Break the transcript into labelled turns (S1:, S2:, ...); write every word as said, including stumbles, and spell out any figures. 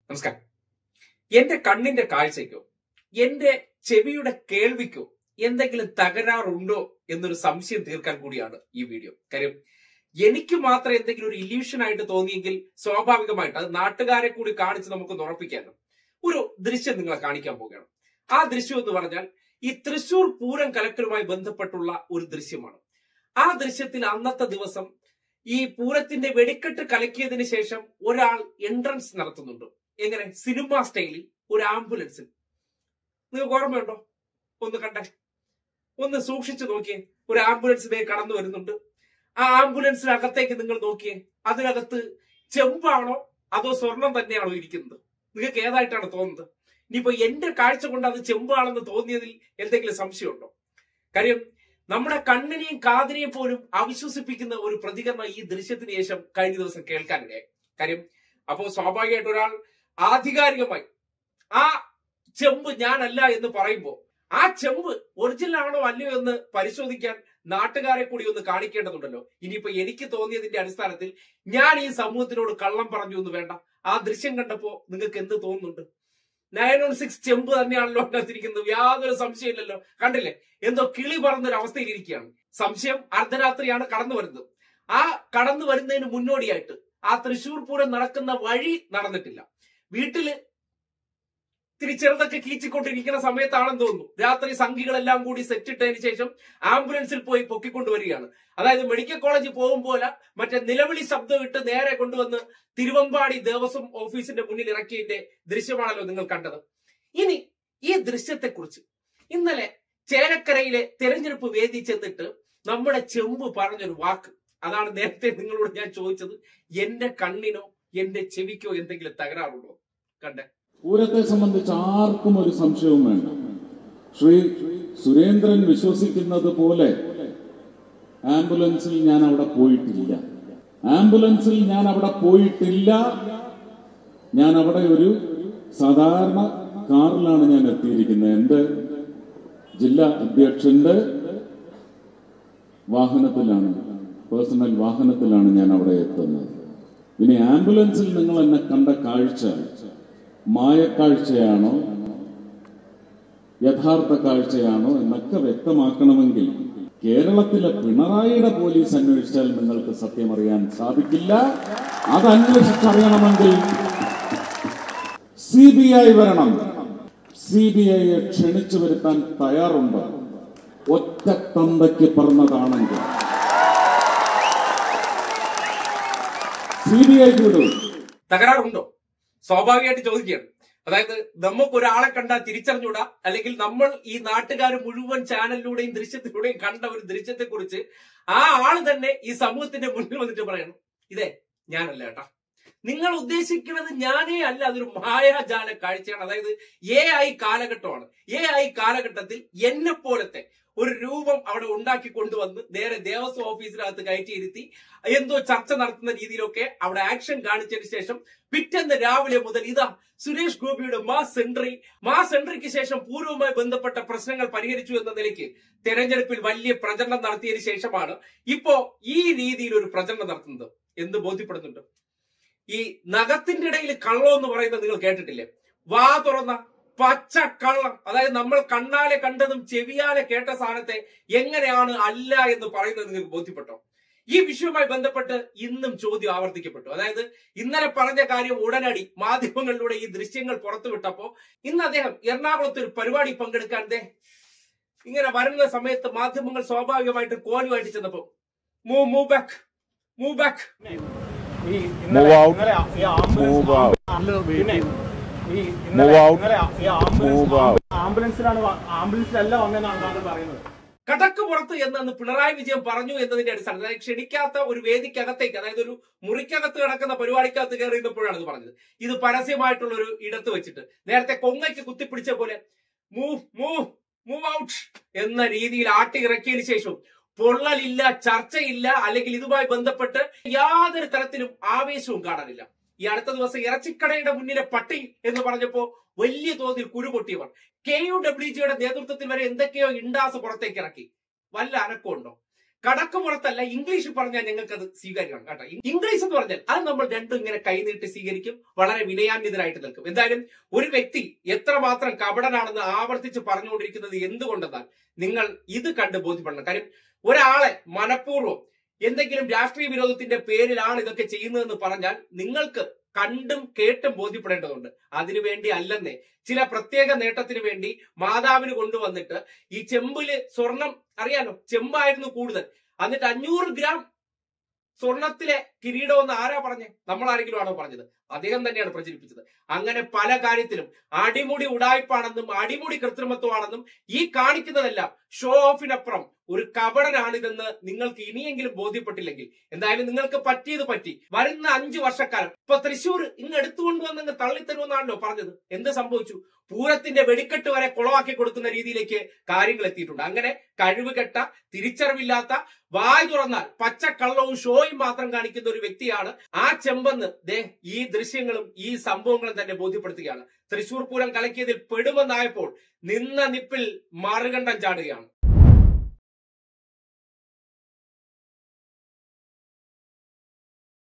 S1: നമസ്കാരം. എന്റെ കണ്ണിന്റെ കാഴ്ചയ്ക്കോ എന്റെ ചെവിയുടെ കേൾവിക്കോ എന്തെങ്കിലും തകരാറുണ്ടോ എന്നൊരു സംശയം തീർക്കാൻ കൂടിയാണ് ഈ വീഡിയോ. കാര്യം എനിക്ക് മാത്രം എന്തെങ്കിലും ഒരു ഇല്യൂഷൻ ആയിട്ട് തോന്നിയെങ്കിൽ സ്വാഭാവികമായിട്ട് അത് നാട്ടുകാരെ കൂടി കാണിച്ച് നമുക്ക് ഉറപ്പിക്കാമല്ലോ. ഒരു ദൃശ്യം നിങ്ങളെ കാണിക്കാൻ പോവുകയാണ്. ആ ദൃശ്യം എന്ന് പറഞ്ഞാൽ ഈ തൃശ്ശൂർ പൂരം കലക്കലുമായി ബന്ധപ്പെട്ടുള്ള ഒരു ദൃശ്യമാണ്. ആ ദൃശ്യത്തിൽ അന്നത്തെ ദിവസം ഈ പൂരത്തിന്റെ വെടിക്കെട്ട് കലക്കിയതിനു ശേഷം ഒരാൾ എൻട്രൻസ് നടത്തുന്നുണ്ട്. എങ്ങനെ? സിനിമ സ്റ്റൈലിൽ ഒരു ആംബുലൻസിൽ. നിങ്ങൾക്ക് ഓർമ്മയുണ്ടോ? ഒന്ന് കണ്ടേ, ഒന്ന് സൂക്ഷിച്ചു നോക്കിയേ. ഒരു ആംബുലൻസ് ഇതേ കടന്നു വരുന്നുണ്ട്. ആ ആംബുലൻസിനകത്തേക്ക് നിങ്ങൾ നോക്കിയേ. അതിനകത്ത് ചെമ്പാണോ അതോ സ്വർണം തന്നെയാണോ ഇരിക്കുന്നത്? നിങ്ങൾക്ക് ഏതായിട്ടാണ് തോന്നുന്നത്? ഇനിയിപ്പോ എന്റെ കാഴ്ച കൊണ്ട് അത് ചെമ്പാണെന്ന് തോന്നിയതിൽ എന്തെങ്കിലും സംശയമുണ്ടോ? കാര്യം നമ്മുടെ കണ്ണിനെയും കാതിനെയും പോലും അവിശ്വസിപ്പിക്കുന്ന ഒരു പ്രതികരണം ഈ ദൃശ്യത്തിന് ശേഷം കഴിഞ്ഞ ദിവസം കേൾക്കാനിടയായി. കാര്യം അപ്പോ സ്വാഭാവികമായിട്ട് ഒരാൾ ആധികാരികമായി ആ ചെമ്പ് ഞാനല്ല എന്ന് പറയുമ്പോ ആ ചെമ്പ് ഒറിജിനൽ ആണോ അല്ലയോ എന്ന് പരിശോധിക്കാൻ നാട്ടുകാരെ കൂടി ഒന്ന് കാണിക്കേണ്ടതുണ്ടല്ലോ. ഇനിയിപ്പോ എനിക്ക് തോന്നിയതിന്റെ അടിസ്ഥാനത്തിൽ ഞാൻ ഈ സമൂഹത്തിനോട് കള്ളം പറഞ്ഞു എന്ന് വേണ്ട. ആ ദൃശ്യം കണ്ടപ്പോ നിങ്ങൾക്ക് എന്ത് തോന്നുന്നുണ്ട്? നയൻ വൺ സിക്സ് ചെമ്പ് തന്നെയാണല്ലോ അതിനകത്തിരിക്കുന്നത്, യാതൊരു സംശയമില്ലല്ലോ. കണ്ടില്ലേ, എന്തോ കിളി പറന്നൊരു അവസ്ഥയിലിരിക്കുകയാണ്. സംശയം അർദ്ധരാത്രിയാണ് കടന്നു വരുന്നത്. ആ കടന്നു വരുന്നതിന് മുന്നോടിയായിട്ട് ആ തൃശ്ശൂർ പൂരം നടക്കുന്ന വഴി നടന്നിട്ടില്ല. വീട്ടില് ഇത്തിരി ചെറുതൊക്കെ കീച്ചിക്കൊണ്ടിരിക്കുന്ന സമയത്താണെന്ന് തോന്നുന്നു രാത്രി സംഘികളെല്ലാം കൂടി സെറ്റിട്ടതിന് ശേഷം ആംബുലൻസിൽ പോയി പൊക്കിക്കൊണ്ടുവരികയാണ്. അതായത് മെഡിക്കൽ കോളേജിൽ പോകുമ്പോലെ മറ്റേ നിലവിളി ശബ്ദം ഇട്ട് നേരെ കൊണ്ടുവന്ന് തിരുവമ്പാടി ദേവസ്വം ഓഫീസിന്റെ മുന്നിൽ ഇറക്കിയതിന്റെ ദൃശ്യമാണല്ലോ നിങ്ങൾ കണ്ടത്. ഇനി ഈ ദൃശ്യത്തെക്കുറിച്ച് ഇന്നലെ ചേലക്കരയിലെ തെരഞ്ഞെടുപ്പ് വേദി ചെന്നിട്ട് നമ്മുടെ ചെമ്പ് പറഞ്ഞൊരു വാക്ക്, അതാണ് നേരത്തെ നിങ്ങളോട് ഞാൻ ചോദിച്ചത്. എന്റെ കണ്ണിനോ എന്റെ ചെവിക്കോ എന്തെങ്കിലും തകരാറുണ്ടോ? കണ്ടേ,
S2: പൂരത്തെ സംബന്ധിച്ച് ആർക്കും ഒരു സംശയവും വേണ്ട. ശ്രീ സുരേന്ദ്രൻ വിശ്വസിക്കുന്നത് പോലെ ആംബുലൻസിൽ ഞാൻ അവിടെ പോയിട്ടില്ല. ആംബുലൻസിൽ ഞാൻ അവിടെ പോയിട്ടില്ല. ഞാൻ അവിടെ ഒരു സാധാരണ കാറിലാണ് ഞാൻ എത്തിയിരിക്കുന്നത്. എന്റെ ജില്ലാ അധ്യക്ഷന്റെ വാഹനത്തിലാണ്, പേഴ്സണൽ വാഹനത്തിലാണ് ഞാൻ അവിടെ എത്തുന്നത്. ഇനി ആംബുലൻസിൽ നിങ്ങൾ എന്നെ കണ്ട കാഴ്ച മായക്കാഴ്ചയാണോ യഥാർത്ഥ കാഴ്ചയാണോ എന്നൊക്കെ വ്യക്തമാക്കണമെങ്കിൽ കേരളത്തിലെ പിണറായിയുടെ പോലീസ് അന്വേഷിച്ചാൽ നിങ്ങൾക്ക് സത്യം അറിയാൻ സാധിക്കില്ല. അത് അന്വേഷിച്ചറിയണമെങ്കിൽ സി ബി ഐ വരണം. സി ബി ഐയെ ക്ഷണിച്ചു വരുത്താൻ തയ്യാറുണ്ട്. ഒറ്റ തന്തയ്ക്ക് പറഞ്ഞതാണെങ്കിൽ സി ബി ഐക്ക് വിടും.
S1: തകരാറുണ്ടോ? സ്വാഭാവികമായിട്ട് ചോദിക്കുകയാണ്. അതായത് നമുക്ക് ഒരാളെ കണ്ടാൽ തിരിച്ചറിഞ്ഞൂടാ, അല്ലെങ്കിൽ നമ്മൾ ഈ നാട്ടുകാർ മുഴുവൻ ചാനലിലൂടെയും ദൃശ്യത്തിലൂടെയും കണ്ട ഒരു ദൃശ്യത്തെ കുറിച്ച് ആ ആള് തന്നെ ഈ സമൂഹത്തിന്റെ മുന്നിൽ വന്നിട്ട് പറയണം, ഇതേ ഞാനല്ല കേട്ടാ, നിങ്ങൾ ഉദ്ദേശിക്കുന്നത് ഞാനേ അല്ല, അതൊരു മായാജാല കാഴ്ചയാണ്. അതായത് എ ഐ കാലഘട്ടമാണ്. എ ഐ കാലഘട്ടത്തിൽ എന്നെ പോലത്തെ ഒരു രൂപം അവിടെ ഉണ്ടാക്കി കൊണ്ടുവന്ന് നേരെ ദേവസ്വം ഓഫീസിനകത്ത് കയറ്റിയിരുത്തി എന്തോ ചർച്ച നടത്തുന്ന രീതിയിലൊക്കെ അവിടെ ആക്ഷൻ കാണിച്ചതിന് ശേഷം പിറ്റേന്ന് രാവിലെ മുതൽ ഇതാ സുരേഷ് ഗോപിയുടെ മാസ് എൻട്രി. മാസ് എൻട്രിക്ക് ശേഷം പൂർവ്വമായി ബന്ധപ്പെട്ട പ്രശ്നങ്ങൾ പരിഹരിച്ചു എന്ന നിലയ്ക്ക് തെരഞ്ഞെടുപ്പിൽ വലിയ പ്രചരണം നടത്തിയതിനു ശേഷമാണ് ഇപ്പോ ഈ രീതിയിൽ ഒരു പ്രചരണം നടത്തുന്നത്. എന്ത് ബോധ്യപ്പെടുന്നുണ്ട്? ഈ നഖത്തിന്റെ ഇടയിൽ കള്ളം എന്ന് പറയുന്നത് നിങ്ങൾ കേട്ടിട്ടില്ലേ? വാ തുറന്ന പച്ച കള്ളം. അതായത് നമ്മൾ കണ്ണാലെ കണ്ടതും ചെവിയാലെ കേട്ട സാധനത്തെ എങ്ങനെയാണ് അല്ല എന്ന് പറയുന്നത് നിങ്ങൾക്ക് ബോധ്യപ്പെട്ടോ? ഈ വിഷയവുമായി ബന്ധപ്പെട്ട് ഇന്നും ചോദ്യം ആവർത്തിക്കപ്പെട്ടു. അതായത് ഇന്നലെ പറഞ്ഞ കാര്യം ഉടനടി മാധ്യമങ്ങളിലൂടെ ഈ ദൃശ്യങ്ങൾ പുറത്തുവിട്ടപ്പോ ഇന്ന് അദ്ദേഹം എറണാകുളത്ത് ഒരു പരിപാടി പങ്കെടുക്കാൻ ഇങ്ങനെ വരുന്ന സമയത്ത് മാധ്യമങ്ങൾ സ്വാഭാവികമായിട്ട് കോലുമായിട്ട് ചെന്നപ്പോ move move back move back
S3: ആംബുലൻസിലാണ് ആംബുലൻസിലല്ല വന്നതെന്നാണ് പറയുന്നത്.
S1: കടക്ക് പുറത്ത് എന്ന് പിണറായി വിജയൻ പറഞ്ഞു എന്നതിന്റെ അടിസ്ഥാനത്തിൽ, അതായത് ക്ഷണിക്കാത്ത ഒരു വേദിക്കകത്തേക്ക്, അതായത് ഒരു മുറിക്കകത്ത് കിടക്കുന്ന പരിപാടിക്കകത്ത് കയറിയപ്പോഴാണ് ഇത് പറഞ്ഞത്. ഇത് പരസ്യമായിട്ടുള്ള ഒരു ഇടത്ത് വെച്ചിട്ട് നേരത്തെ കൊങ്ങയ്ക്ക് കുത്തിപ്പിടിച്ച പോലെ മൂവ് മൂവ് മൂവ് ഔട്ട് എന്ന രീതിയിൽ ആട്ടി ഇറക്കിയതിനു ശേഷം പൊള്ളലില്ല, ചർച്ചയില്ല, അല്ലെങ്കിൽ ഇതുമായി ബന്ധപ്പെട്ട് യാതൊരു തരത്തിലും ആവേശവും കാണാനില്ല. ഈ അടുത്ത ദിവസം ഇറച്ചിക്കടയുടെ മുന്നിലെ പട്ടി എന്ന് പറഞ്ഞപ്പോ വലിയ തോതിൽ കുരുപൊട്ടിയവർ കെ യു ഡബ്ല്യു ജിയുടെ നേതൃത്വത്തിൽ വരെ എന്തൊക്കെയോ ഇണ്ടാസ് പുറത്തേക്ക് ഇറക്കി. വല്ല അനക്കമുണ്ടോ? കടക്കുപുറത്തല്ല, ഇംഗ്ലീഷിൽ പറഞ്ഞാൽ ഞങ്ങൾക്ക് അത് സ്വീകാര്യമാണ് കേട്ടോ. ഇംഗ്ലീഷ് എന്ന് പറഞ്ഞാൽ അത് നമ്മൾ രണ്ടും ഇങ്ങനെ കൈനീട്ടി സ്വീകരിക്കും, വളരെ വിനയാന്വിതരായിട്ട് നിൽക്കും. എന്തായാലും ഒരു വ്യക്തി എത്രമാത്രം കപടനാണെന്ന് ആവർത്തിച്ച് പറഞ്ഞുകൊണ്ടിരിക്കുന്നത് എന്തുകൊണ്ടെന്നാൽ നിങ്ങൾ ഇത് കണ്ട് ബോധ്യപ്പെടണം. കാര്യം ഒരാളെ മനഃപൂർവ്വം എന്തെങ്കിലും രാഷ്ട്രീയ വിരോധത്തിന്റെ പേരിലാണ് ഇതൊക്കെ ചെയ്യുന്നതെന്ന് പറഞ്ഞാൽ നിങ്ങൾക്ക് കണ്ടും കേട്ടും ബോധ്യപ്പെടേണ്ടതുണ്ട്. അതിനുവേണ്ടി അല്ലെന്നേ, ചില പ്രത്യേക നേട്ടത്തിന് വേണ്ടി മാതാവിന് കൊണ്ടുവന്നിട്ട് ഈ ചെമ്പില് സ്വർണം, അറിയാലോ ചെമ്പായിരുന്നു കൂടുതൽ, എന്നിട്ട് അഞ്ഞൂറ് ഗ്രാം സ്വർണത്തിലെ കിരീടം എന്ന് ആരാ പറഞ്ഞേ? നമ്മൾ ആരെങ്കിലും ആണോ പറഞ്ഞത്? അദ്ദേഹം തന്നെയാണ് പ്രചരിപ്പിച്ചത്. അങ്ങനെ പല കാര്യത്തിലും അടിമുടി ഉടായ്പാണെന്നും അടിമുടി കൃത്രിമത്വമാണെന്നും ഈ കാണിക്കുന്നതെല്ലാം ഷോ ഓഫിനപ്പുറം ഒരു കപടനാണിതെന്ന് നിങ്ങൾക്ക് ഇനിയെങ്കിലും ബോധ്യപ്പെട്ടില്ലെങ്കിൽ എന്തായാലും നിങ്ങൾക്ക് പറ്റിയത് പറ്റി. വരുന്ന അഞ്ചു വർഷക്കാലം ഇപ്പൊ തൃശ്ശൂർ ഇങ്ങ് എടുത്തുകൊണ്ടുവന്നങ്ങ് തള്ളിത്തരുമെന്നാണല്ലോ പറഞ്ഞത്. എന്ത് സംഭവിച്ചു? പൂരത്തിന്റെ വെടിക്കെട്ട് വരെ കുളവാക്കി കൊടുക്കുന്ന രീതിയിലേക്ക് കാര്യങ്ങൾ എത്തിയിട്ടുണ്ട്. അങ്ങനെ കഴിവുകെട്ട, തിരിച്ചറിവില്ലാത്ത, വായ് തുറന്നാൽ പച്ചക്കള്ളവും ഷോയും മാത്രം കാണിക്കുന്ന ഒരു വ്യക്തിയാണ് ആ ചെമ്പെന്ന് ദേ ഈ ദൃശ്യങ്ങളും ഈ സംഭവങ്ങളും തന്നെ ബോധ്യപ്പെടുത്തുകയാണ്. തൃശ്ശൂർ പൂരം കലക്കിയതിൽ പെടുമെന്നായപ്പോൾ നിന്ന നിപ്പിൽ മറുകണ്ഠം ചാടുകയാണ്.